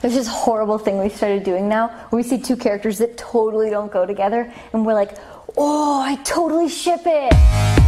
There's this horrible thing we started doing now where we see two characters that totally don't go together and we're like, oh, I totally ship it.